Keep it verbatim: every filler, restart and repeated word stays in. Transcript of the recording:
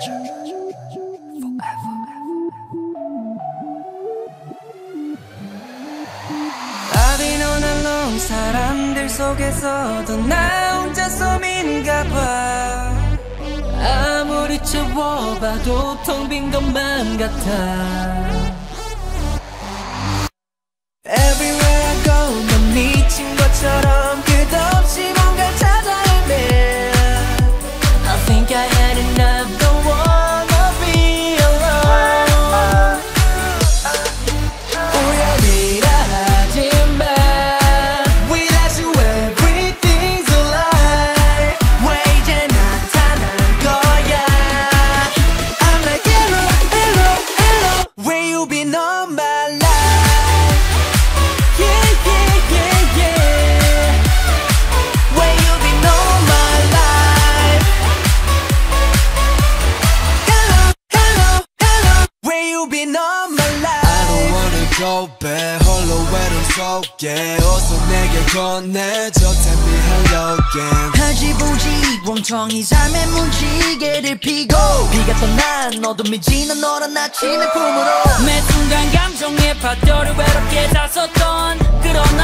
I've been on alone 사람들 속에서도 나 혼자 섬인가 봐 아무리 채워봐도 텅 빈 것만 같아 Everywhere I go 넌 미친 것처럼 끝없이 뭔가 찾아 헤매 I think I had enough don't wanna be alone 우연이라 하지마 Without you everything's a lie 왜 이제 나타난 거야 I'm like hello hello hello Where you been all my life Go back 홀로 외로움 속에 어서 내게 건네줘 Tell me hello again 하지부지 멍청이 삶의 문지개를 피고 비가 떠난 어둠이 지난 너란 아침의 품으로 매 순간 감정의 파도를 외롭게 다썼던 그런